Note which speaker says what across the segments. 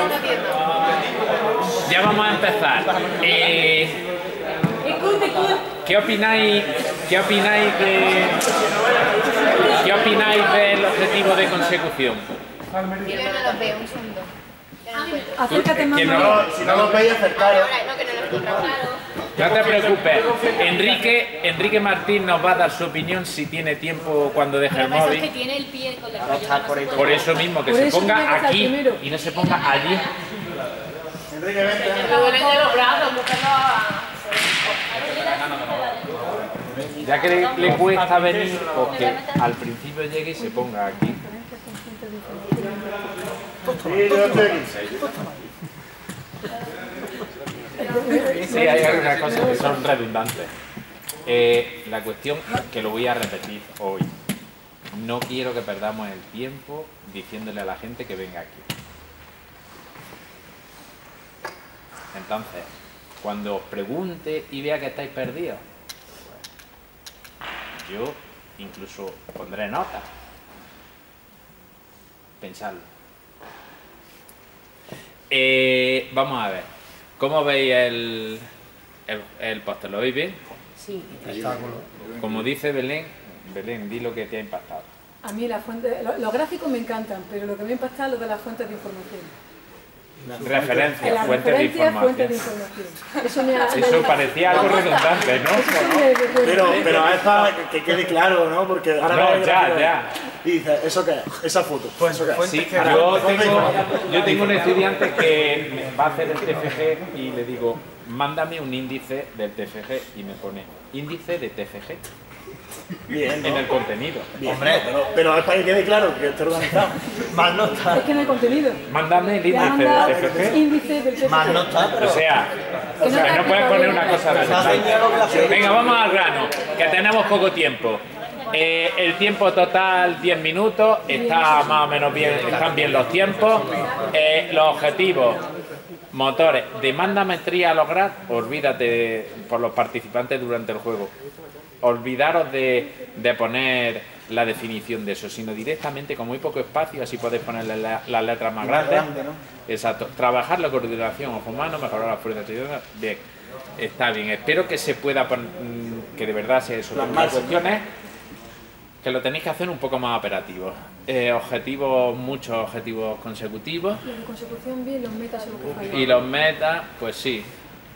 Speaker 1: Ya vamos a empezar. ¿Qué opináis del objetivo de consecución?
Speaker 2: Yo no los veo, un segundo.
Speaker 3: Acércate más.
Speaker 4: Si no los veis, acercaros.
Speaker 2: No, que no los encontramos.
Speaker 1: No te preocupes. Enrique Martín nos va a dar su opinión si tiene tiempo cuando deje el móvil.
Speaker 2: Que tiene el pie con la
Speaker 1: Por eso mismo, que se ponga aquí y no se ponga allí.
Speaker 4: Enrique, vente.
Speaker 2: Me duelen de los brazos,
Speaker 1: Ya que le cuesta venir, pues que al principio llegue y se ponga aquí.
Speaker 4: Sí, yo estoy aquí.
Speaker 1: Sí, hay algunas cosas que son redundantes. La cuestión, que lo voy a repetir hoy, no quiero que perdamos el tiempo diciéndole a la gente que venga aquí. Entonces, cuando os pregunte y vea que estáis perdidos, yo incluso pondré notas. Pensadlo. Vamos a ver. ¿Cómo veis el póster? ¿Lo veis bien?
Speaker 3: Sí.
Speaker 1: Como dice Belén, di lo que te ha impactado.
Speaker 3: A mí los gráficos me encantan, pero lo que me impacta es lo de las fuentes de información.
Speaker 1: Referencias, fuentes de información. Eso parecía algo redundante, ¿no?
Speaker 4: Pero es para que quede claro, ¿no? Porque ahora
Speaker 1: no, ya.
Speaker 4: Y dice, ¿eso qué es? Esa foto. Pues eso qué es.
Speaker 1: Sí, yo tengo un estudiante que va a hacer el TFG y le digo, mándame un índice del TFG y me pone índice de TFG.
Speaker 4: Bien, ¿no?
Speaker 1: En el contenido.
Speaker 4: Bien, hombre, pero es para que quede claro que esté organizado. Más no está.
Speaker 3: Es que en el contenido.
Speaker 1: Mándame el índice del TFG.
Speaker 3: Índice del TFG.
Speaker 4: Más no está, pero...
Speaker 1: O sea, no puedes poner una cosa de... Venga, vamos al grano, que tenemos poco tiempo. El tiempo total 10 minutos, está más o menos bien, están bien los tiempos. Los objetivos, motores, demanda maestría a lograr, olvídate por los participantes durante el juego. Olvidaros de poner la definición de eso, sino directamente con muy poco espacio, así podéis ponerle las letras más grandes. Exacto. Trabajar la coordinación ojo-mano, mejorar las fuerzas de bien. Está bien. Espero que se pueda poner, que de verdad se solucionen las cuestiones, que lo tenéis que hacer un poco más operativo. Muchos objetivos consecutivos.
Speaker 3: Los de consecución bien, los metas son los que fallan.
Speaker 1: Y los metas, pues sí.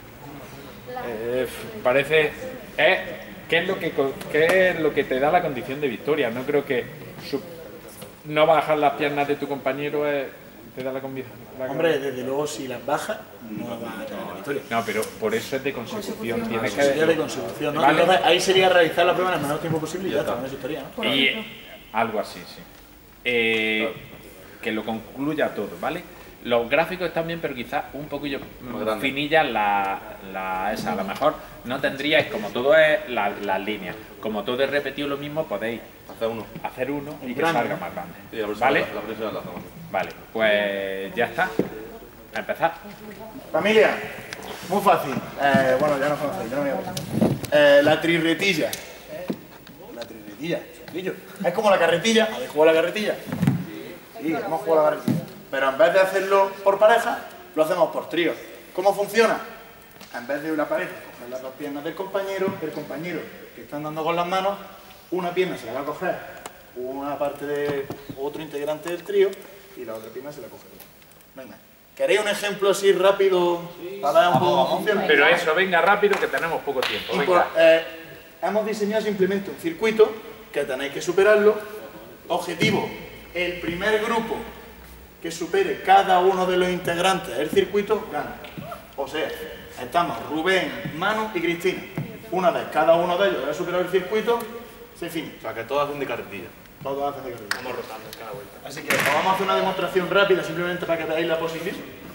Speaker 1: Parece... ¿Qué es lo que te da la condición de victoria? No creo que no bajar las piernas de tu compañero te da la condición.
Speaker 4: Hombre, desde luego si las bajas no va a tener la victoria.
Speaker 1: No, pero por eso es de consecución. Tienes que
Speaker 4: sería de consecución, ¿no?
Speaker 1: ¿Vale?
Speaker 4: Entonces, ahí sería realizar la prueba en el menor tiempo posible y ya está, no es historia, ¿no?
Speaker 1: Y algo así, sí. Que lo concluya todo, ¿vale? Los gráficos están bien, pero quizás un poquillo finillas esa. A lo mejor no tendríais, como todo es las líneas, como todo es repetido lo mismo, podéis hacer uno y que salga más grande. ¿Vale? Vale, pues ya está. A empezar.
Speaker 4: Familia, muy fácil. Bueno, ya no conocéis, yo no me voy a poner. La trirretilla. La trirretilla, sencillo. Es como la carretilla. ¿Habéis jugado a la carretilla? Sí, hemos jugado a la carretilla. Pero en vez de hacerlo por pareja, lo hacemos por trío. ¿Cómo funciona? En vez de una pareja, coger las dos piernas del compañero que están dando con las manos, una pierna se la va a coger una parte de otro integrante del trío y la otra pierna se la coge otra. Venga. ¿Queréis un ejemplo así rápido para ver un poco cómo funciona?
Speaker 1: Pero eso, venga rápido que tenemos poco tiempo. Venga.
Speaker 4: Hemos diseñado simplemente un circuito que tenéis que superarlo. Objetivo, el primer grupo que supere cada uno de los integrantes del circuito gana. O sea, estamos Rubén, Manu y Cristina. Una vez cada uno de ellos haya superado el circuito, se finita.
Speaker 5: O sea, que todos hacen de carretilla.
Speaker 4: Todos hacen de carretilla.
Speaker 5: Vamos rotando en cada vuelta.
Speaker 4: Así que vamos a hacer una demostración rápida simplemente para que veáis la posición.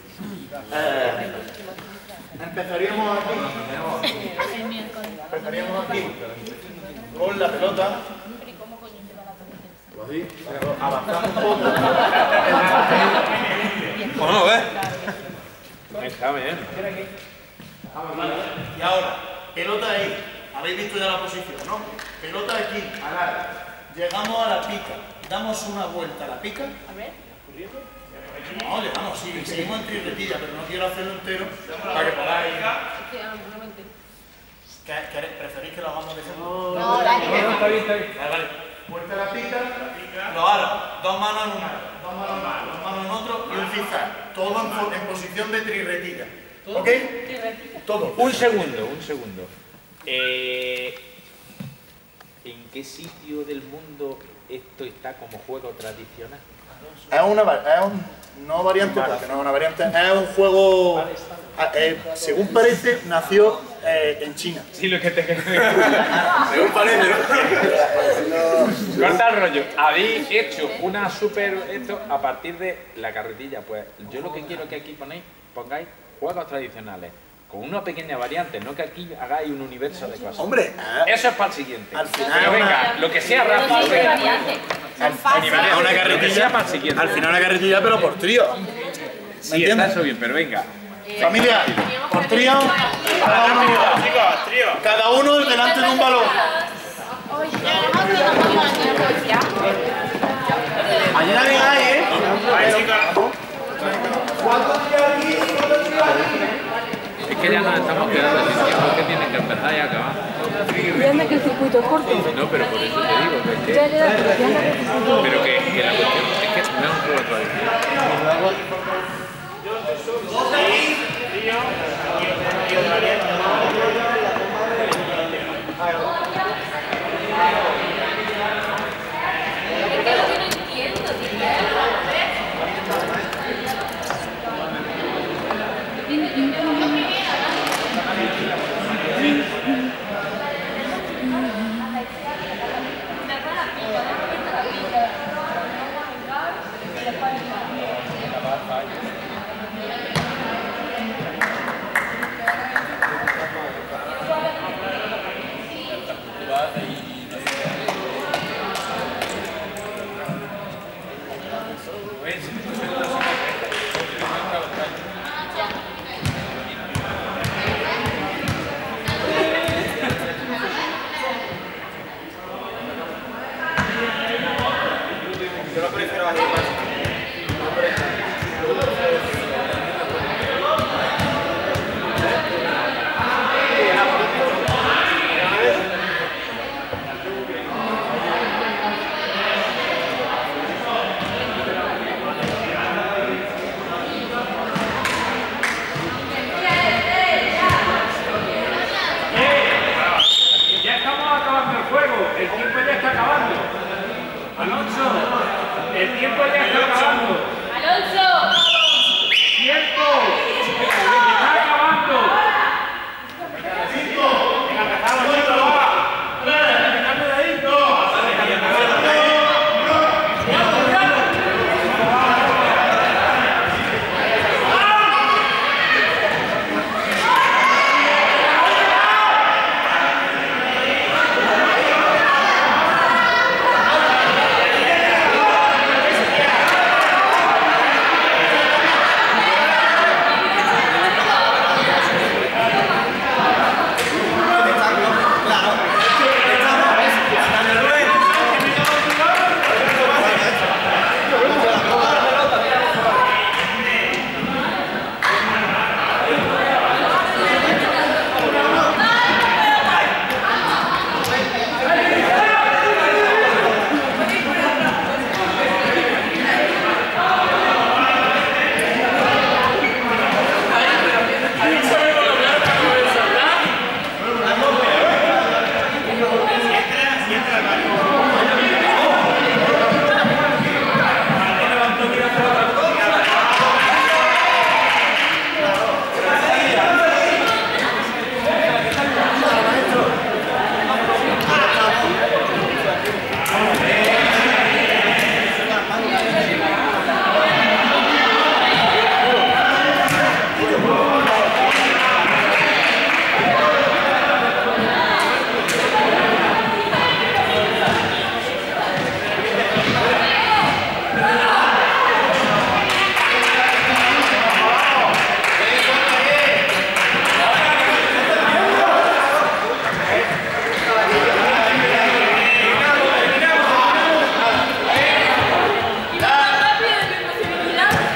Speaker 4: Empezaríamos aquí con la pelota. Así, avanzamos un poco.
Speaker 5: Bueno, ¿ves?
Speaker 1: Está bien.
Speaker 4: Y ahora, pelota ahí. Habéis visto ya la posición, ¿no? Pelota aquí, al área. Llegamos a la pica. Damos una vuelta a la pica. A ver. No, llegamos, sí, seguimos en trirretilla, pero no quiero hacerlo entero para que podáis. ¿Preferís que lo hagamos de ejemplo?
Speaker 2: No, dale.
Speaker 1: Está bien, está bien.
Speaker 4: Vale. Vuelta la pica, lo hago. Dos manos en un lado, dos manos en otro y un zigzag. Todo en posición de trirretilla. ¿Ok? Todo.
Speaker 1: Un segundo. ¿En qué sitio del mundo esto está como juego tradicional?
Speaker 4: No variante, porque no es una variante, es un juego, según parece, nació en China.
Speaker 1: Sí, lo que te
Speaker 4: Según parece, ¿no?
Speaker 1: Corta el rollo. Habéis hecho una super esto a partir de la carretilla. Pues yo lo que quiero que aquí pongáis juegos tradicionales. Con una pequeña variante, no que aquí hagáis un universo de cosas.
Speaker 4: Hombre,
Speaker 1: eso es para el siguiente.
Speaker 4: Al final
Speaker 1: pero venga, lo que sea rápido.
Speaker 2: No hay variante. Son fáciles.
Speaker 4: una carretilla,
Speaker 1: para el siguiente.
Speaker 4: al final una carretilla, pero por trío. ¿Me
Speaker 1: Sí, está
Speaker 4: entiendes?
Speaker 1: eso bien, pero venga.
Speaker 4: Familia, por trío, cada uno delante de un balón. Mañana vengáis, ¿eh?
Speaker 1: Es que ya nos estamos quedando sin tiempo, que tienen que empezar y acabar.
Speaker 3: Y anda que el circuito es corto.
Speaker 1: No, pero por eso te digo, que es que,
Speaker 3: Ya, pero que anda que el circuito
Speaker 1: pero que la cuestión es que no es un juego tradicional.
Speaker 2: Es que lo que no entiendo,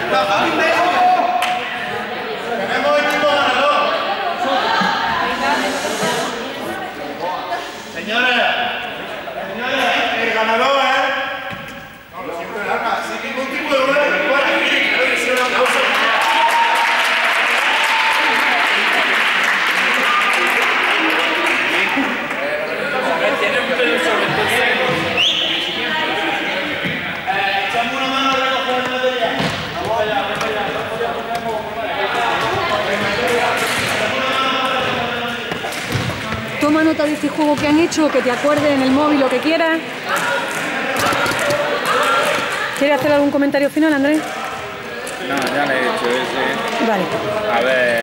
Speaker 4: Tenemos equipo ganador. Señores, el ganador no, lo siento, sin ningún tipo de duda, que igual aquí, creo que sea una causa. Echamos una mano a recoger el material. Vamos allá, vamos allá.
Speaker 3: Toma nota de este juego que han hecho, que te acuerdes en el móvil lo que quieras. ¿Quieres hacer algún comentario final, Andrés?
Speaker 1: No, ya le he hecho ese.
Speaker 3: Vale.
Speaker 1: A ver.